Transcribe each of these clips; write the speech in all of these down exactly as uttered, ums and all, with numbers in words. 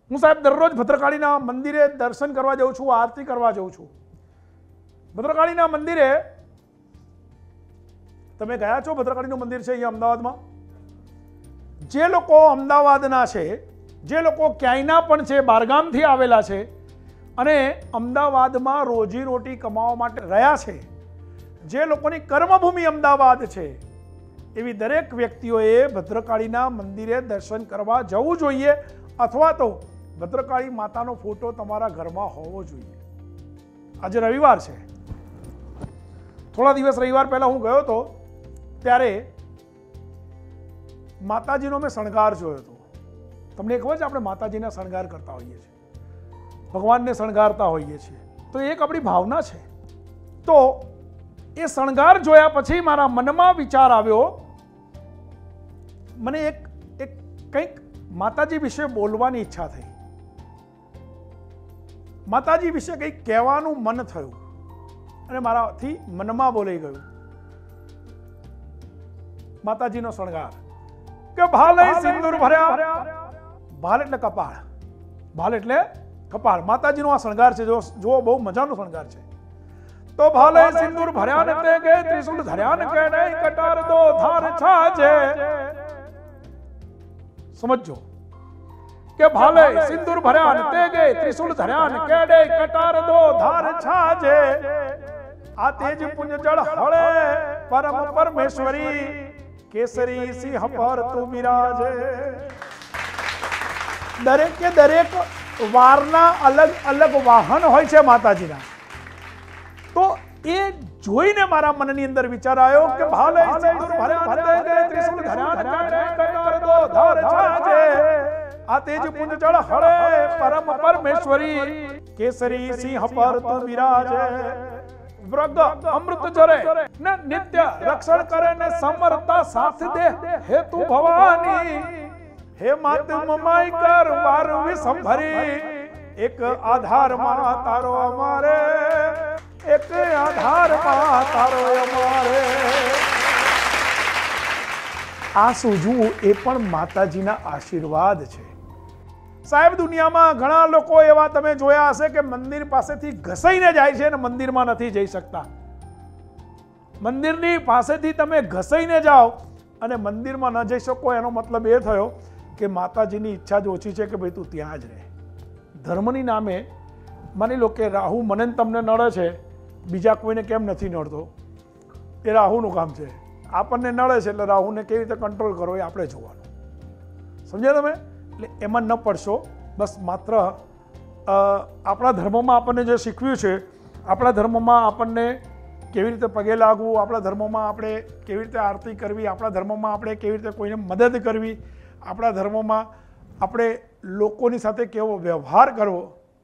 હું સાહેબ દરરોજ ભદ્રકાળીના મંદિરે દર્શન કરવા જાઉં છું, આરતી કરવા જાઉં છું. ભદ્રકાળીના મંદિરે તમે ગયા છો? ભદ્રકાળીનું મંદિર છે અહીંયા અમદાવાદમાં. જે લોકો અમદાવાદના છે, જે લોકો ક્યાંયના પણ છે, બહારગામથી આવેલા છે અને અમદાવાદમાં રોજી રોટી કમાવા માટે રહ્યા છે, જે લોકોની કર્મભૂમિ અમદાવાદ છે, એવી દરેક વ્યક્તિઓએ ભદ્રકાળીના મંદિરે દર્શન કરવા જવું જોઈએ, અથવા તો ભદ્રકાળી માતાનો ફોટો તમારા ઘરમાં હોવો જોઈએ. આજે રવિવાર છે. થોડા દિવસ રવિવાર પહેલા હું ગયો હતો, ત્યારે માતાજીનો મેં શણગાર જોયો હતો. તમને ખબર છે, આપણે માતાજીના શણગાર કરતા હોઈએ છીએ, ભગવાનને શણગારતા હોઈએ છીએ, તો એક આપણી ભાવના છે. તો એ શણગાર જોયા પછી મારા મનમાં વિચાર આવ્યો, મને એક એક કંઈક માતાજી વિશે બોલવાની ઈચ્છા થઈ, માતાજી વિશે કંઈક કહેવાનું મન થયું અને મારાથી મનમાં બોલાઈ ગયું. માતાજીનો શણગાર કે ભાલે સિંદૂર ભર્યા, ભાલ એટલે કપાળ, ભાલ એટલે કપાળ. માતાજીનો આ શણગાર છે, જો જો બહુ મજાનો શણગાર છે. તો ભાલે સિંદૂર ભર્યા ને તે ગે ત્રિશુલ ધર્યા ને કેડે કટાર દો ધાર છાજે. સમજો કે ભાલે સિંદૂર ભર્યા ને તે ગે ત્રિશુલ ધર્યા ને કેડે કટાર દો ધાર છાજે. આ તેજ પુંજ જળ હળે પરમ પરમેશ્વરી કેસરી સિંહ પર તું બિરાજે. દરેક કે દરેક વારના અલગ અલગ વાહન હોય છે માતાજીના. તો એ જોઈને મારા મનની અંદર વિચાર આવ્યો કે ભાલે સિંદૂર ભર્યા ને તે ત્રિશુલ ધર્યા ને કેડે કટાર દો ધાર છાજે. આ તેજ પુંજ જળ હળે પરમ પરમેશ્વરી કેસરી સિંહ પર તું બિરાજે. વ્રગ અમૃત જરે ને નિત્ય રક્ષણ કરે ને સમરતા સાથ દે હે તું ભવાની. હે માત મમાઈ કર વાર વિસંભરી. એક આધારમાં તારો અમારે, એક આધારમાં તારો અમારે. આ સૂઝવું એ પણ માતાજીના આશીર્વાદ છે. સાહેબ, દુનિયામાં ઘણા લોકો એવા તમે જોયા હશે કે મંદિર પાસેથી ઘસાઈને જાય છે અને મંદિરમાં નથી જઈ શકતા. મંદિરની પાસેથી તમે ઘસાઈને જાઓ અને મંદિરમાં ન જઈ શકો, એનો મતલબ એ થયો કે માતાજીની ઈચ્છા જ ઓછી છે કે ભાઈ તું ત્યાં જ રહે. ધર્મની નામે માની લો કે રાહુ મને તમને નડે છે, બીજા કોઈને કેમ નથી નડતો, એ રાહુનું કામ છે. આપણને નડે છે એટલે રાહુને કેવી રીતે કંટ્રોલ કરો એ આપણે જોવાનું. સમજ્યા તમે? એટલે એમાં ન પડશો. બસ માત્ર આપણા ધર્મમાં આપણને જે શીખવ્યું છે, આપણા ધર્મમાં આપણને કેવી રીતે પગે લાગવું, આપણા ધર્મમાં આપણે કેવી રીતે આરતી કરવી, આપણા ધર્મમાં આપણે કેવી રીતે કોઈને મદદ કરવી, આપણા ધર્મમાં આપણે લોકોની સાથે કેવો વ્યવહાર કરવો,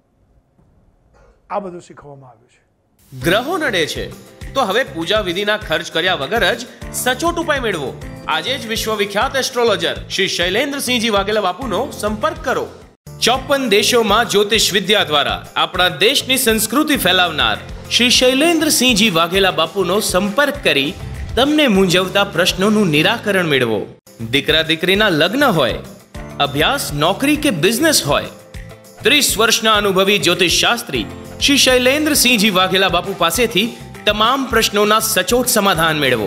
આ બધું શીખવવામાં આવ્યું છે. ગ્રહો નડે છે તો હવે પૂજા વિધિના ખર્ચ કર્યા વગર જ સચોટ ઉપાય મેળવો. આજે જ વિશ્વવિખ્યાત એસ્ટ્રોલોજર શ્રી શૈલેન્દ્રસિંહજી વાઘેલા બાપુનો સંપર્ક કરો. ચોપન દેશોમાં જ્યોતિષ વિદ્યા દ્વારા આપણા દેશની સંસ્કૃતિ ફેલાવનાર શ્રી શૈલેન્દ્રસિંહજી વાઘેલા બાપુનો સંપર્ક કરી તમને મૂંઝવતા પ્રશ્નોનું નિરાકરણ મેળવો. દીકરા દીકરીના લગ્ન હોય, અભ્યાસ, નોકરી કે બિઝનેસ હોય, ત્રીસ વર્ષના અનુભવી જ્યોતિષ શાસ્ત્રી શ્રી શૈલેન્દ્રસિંહજી વાઘેલા બાપુ પાસેથી તમામ પ્રશ્નોના સચોટ સમાધાન મેળવો.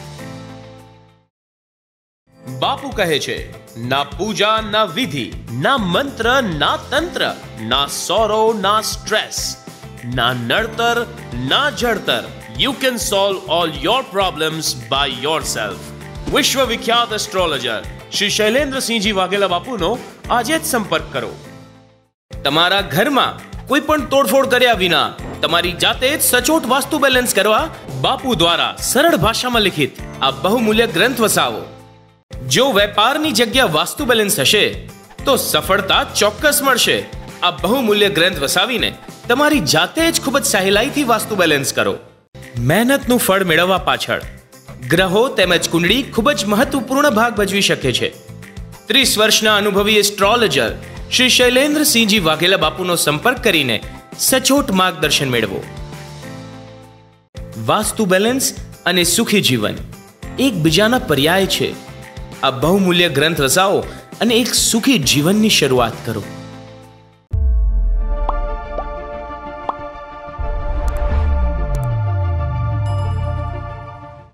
બાપુ કહે છે, ના પૂજા, ના વિધિ, ના મંત્ર, ના તંત્ર, ના સોરો, ના સ્ટ્રેસ, ના નડતર, ના જડતર. You can solve all your problems by yourself. વિશ્વવિખ્યાત એસ્ટ્રોલોજર શ્રી શૈલેન્દ્રસિંહજી વાઘેલા બાપુનો આજે જ સંપર્ક કરો. તમારા ઘરમાં કોઈ પણ તોડફોડ કર્યા વિના તમારી જાતે જ સચોટ વાસ્તુ બેલેન્સ કરવા બાપુ દ્વારા સરળ ભાષામાં લિખિત આ બહુમૂલ્ય ગ્રંથ વસાવો. જો વેપારની જગ્યા વાસ્તુ બેલેન્સ હશે તો સફળતા ચોક્કસ મળશે. આ બહુમૂલ્ય ગ્રંથ વસાવીને તમારી જાતે જ ખૂબ જ સહેલાઈથી વાસ્તુ બેલેન્સ કરો. મહેનતનું ફળ મેળવવા પાછળ ગ્રહો તેમજ કુંડળી ખૂબ જ મહત્વપૂર્ણ ભાગ ભજવી શકે છે. ત્રીસ વર્ષના અનુભવી એસ્ટ્રોલોજર શ્રી શૈલેન્દ્રસિંહજી વાઘેલા બાપુનો સંપર્ક કરીને સચોટ માર્ગદર્શન મેળવો. વાસ્તુ બેલેન્સ અને સુખી જીવન એકબીજાના પર્યાય છે. આ બહુમૂલ્ય ગ્રંથ વસાવો અને એક સુખી જીવનની શરૂઆત કરો.